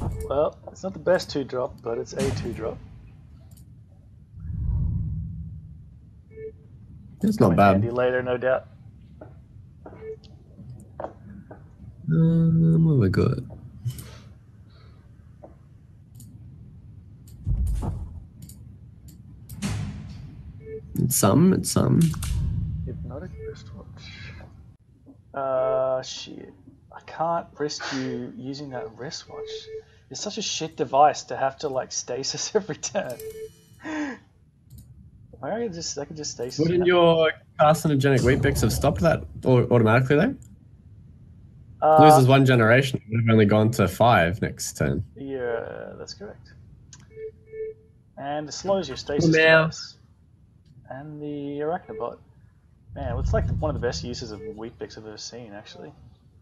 Well, it's not the best 2-drop, but it's a 2-drop. It's Come not in bad. handy later, no doubt. What have we got? It's some. Hypnotic wristwatch. Shit. I can't risk you using that wristwatch. It's such a shit device to have to like stasis every turn. I could just stasis. Wouldn't your carcinogenic wheat bix have stopped that automatically though? Loses one generation, it would have only gone to 5 next turn. Yeah, that's correct. And it slows your stasis device. And the Arachnobot. Man, it's like one of the best uses of wheat bix I've ever seen, actually.